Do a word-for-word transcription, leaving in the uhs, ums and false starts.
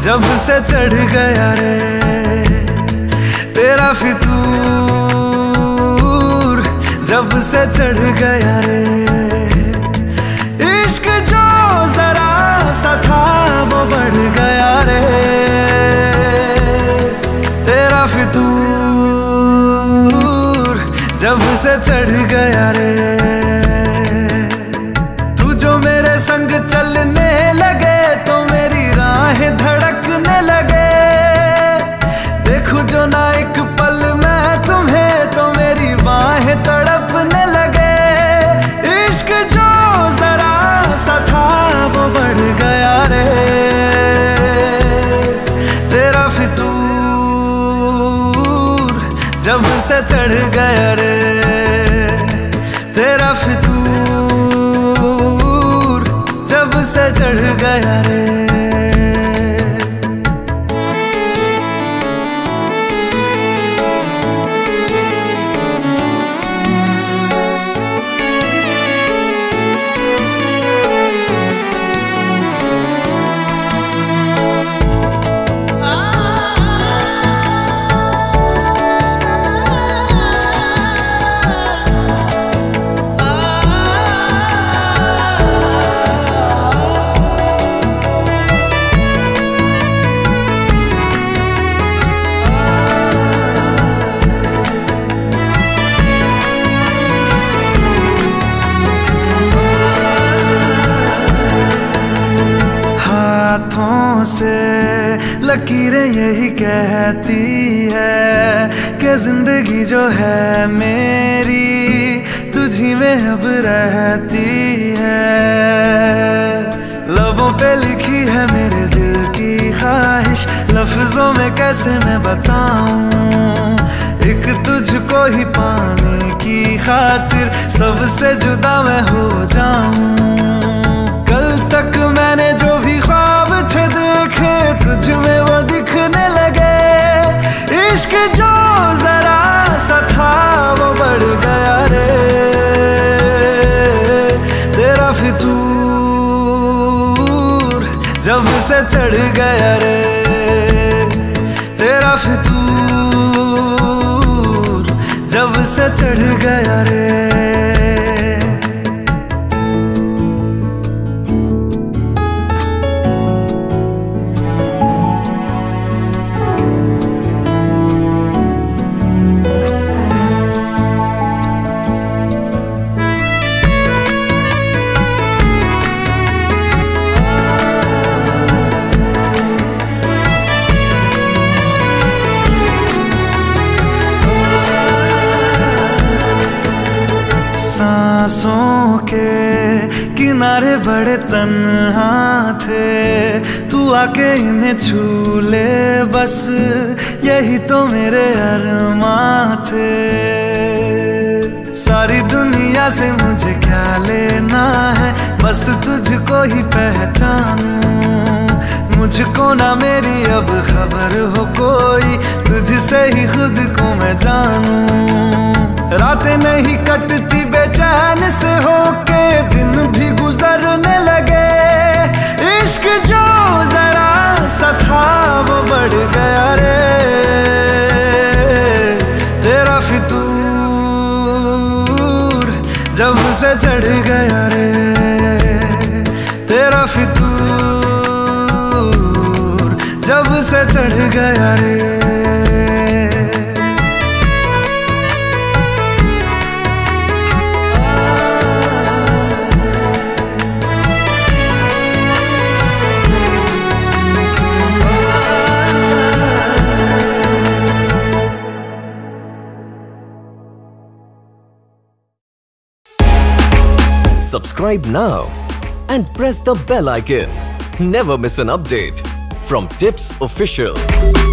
जब से चढ़ गया रे तेरा फितूर, जब से चढ़ गया रे इश्क जो जरा सा था वो बढ़ गया रे तेरा फितूर, जब से चढ़ गया रे। तू जो मेरे संग चलने लगे तो मेरी राहें धड़कने लगे, देखूं जो ना एक पल मैं तुम्हें तो मेरी बाहें तड़पने लगे। इश्क जो जरा सा था वो बढ़ गया रे तेरा फितूर, जब से चढ़ गया रे तेरा फितूर, जब से चढ़ गया रे। हाथों से लकीरें यही कहती है कि जिंदगी जो है मेरी तुझी में अब रहती है। लबों पे लिखी है मेरे दिल की ख्वाहिश, लफ्जों में कैसे मैं बताऊं, एक तुझको ही पाने की खातिर सबसे जुदा मैं हो जाऊं। कल तक मैंने जो भी ख्वाब थे देखे तुझ में वो दिखने लगे, इश्क जो जरा सा था वो बढ़ गया रे तेरा फितूर, जब से चढ़ गया रे तेरा फितूर, जब से चढ़ गया रे। सांसों के किनारे बड़े तन्हा थे, तू आके इन्हें छू ले बस यही तो मेरे अरमां थे। सारी दुनिया से मुझे क्या लेना है, बस तुझको ही पहचानूं, मुझको ना मेरी अब खबर हो कोई, तुझसे ही खुद को मैं जानूं। रातें नहीं कटती बेचैन से होके दिन भी गुजरने लगे, इश्क जो जरा सा था वो बढ़ गया रे तेरा फितूर, जब से चढ़ गया रे तेरा फितूर, जब से चढ़ गया रे। Subscribe now and press the bell icon. Never miss an update from Tips Official.